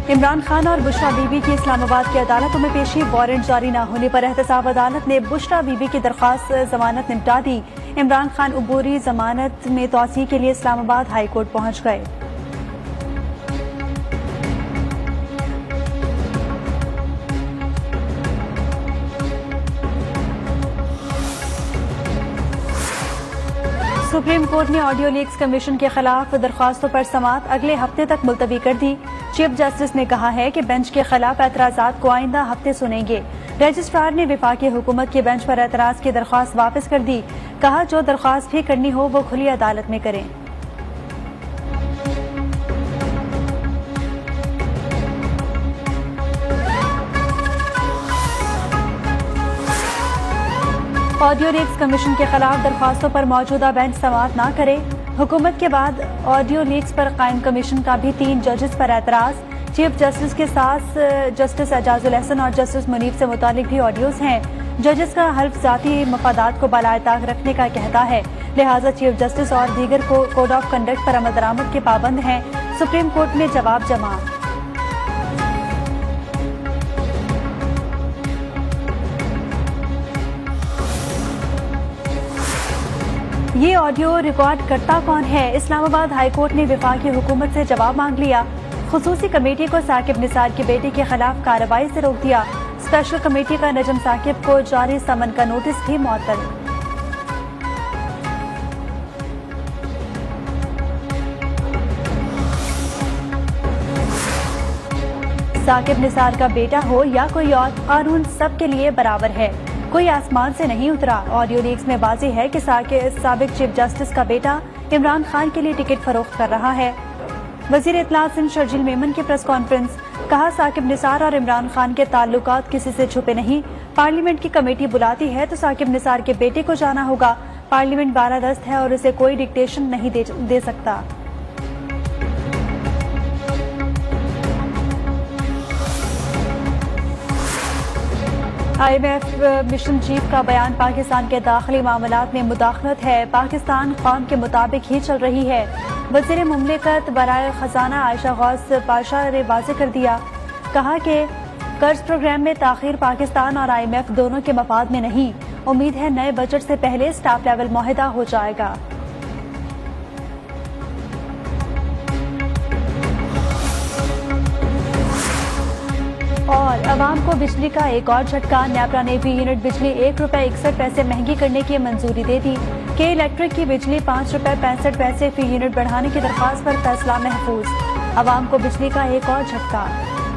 इमरान खान और बुशरा बीबी की इस्लामाबाद की अदालतों में पेशी, वारंट जारी न होने पर एहतसाब अदालत ने बुशरा बीबी की दरख्वास्त जमानत निपटा दी। इमरान खान अबूरी जमानत में तौसीह के लिए इस्लामाबाद हाई कोर्ट पहुंच गए। सुप्रीम कोर्ट ने ऑडियो लीक्स कमीशन के खिलाफ दरख्वास्तों पर समाअत अगले हफ्ते तक मुलतवी कर दी। चीफ जस्टिस ने कहा है कि बेंच के खिलाफ एतराजात को आइंदा हफ्ते सुनेंगे। रजिस्ट्रार ने वफाकी हुकूमत के बेंच पर एतराज की दरख्वास्त वापस कर दी। कहा जो दरख्वास्त भी करनी हो वो खुली अदालत में करें। ऑडियो लीक्स कमीशन के खिलाफ दरख्वास्तों पर मौजूदा बेंच समाअत न करे। हुकूमत के बाद ऑडियो लीक्स पर कायम कमीशन का भी 3 जजेस पर एतराज। चीफ जस्टिस के साथ जस्टिस एजाजुल एहसन और जस्टिस मुनीब से मुतालिक भी ऑडियोज हैं। जजेस का हल्फ जाती मफादात को बालाए ताक रखने का कहता है, लिहाजा चीफ जस्टिस और दीगर को कोड ऑफ कंडक्ट पर अमल दरामद के पाबंद हैं। सुप्रीम कोर्ट में जवाब जमा। ये ऑडियो रिकॉर्ड करता कौन है? इस्लामाबाद हाई कोर्ट ने वफाकी हुकूमत से जवाब मांग लिया। खुसूसी कमेटी को साकिब निसार की बेटी के खिलाफ कार्रवाई से रोक दिया। स्पेशल कमेटी का नजम साकिब को जारी समन का नोटिस भी मुअत्तल। साकिब निसार का बेटा हो या कोई और, कानून सबके लिए बराबर है, कोई आसमान से नहीं उतरा। ऑडियो लीक्स में वाज़ेह है कि साबिक चीफ जस्टिस का बेटा इमरान खान के लिए टिकट फरोख्त कर रहा है। वजीर इत्तलात सिंध शर्जील मेमन की प्रेस कॉन्फ्रेंस। कहा साकिब निसार और इमरान खान के ताल्लुकात किसी से छुपे नहीं। पार्लियामेंट की कमेटी बुलाती है तो साकिब निसार के बेटे को जाना होगा। पार्लियामेंट बालादस्त है और उसे कोई डिक्टेशन नहीं दे सकता। IMF मिशन चीफ का बयान पाकिस्तान के दाखिली मामलात में मुदाखलत है। पाकिस्तान कौम के मुताबिक ही चल रही है। वज़ीर मुमलिकत बराए खजाना आयशा गौस पाशा ने वाज़ेह कर दिया। कहा कि कर्ज प्रोग्राम में ताखीर पाकिस्तान और IMF दोनों के मफाद में नहीं। उम्मीद है नए बजट से पहले स्टाफ लेवल मुआहदा हो जाएगा। और अवाम को बिजली का एक और झटका। नेपरा ने भी यूनिट बिजली ₹1.61 महंगी करने की मंजूरी दे दी। के इलेक्ट्रिक की बिजली ₹5.65 फी यूनिट बढ़ाने की दरख्वास्त पर फैसला महफूज। अवाम को बिजली का एक और झटका।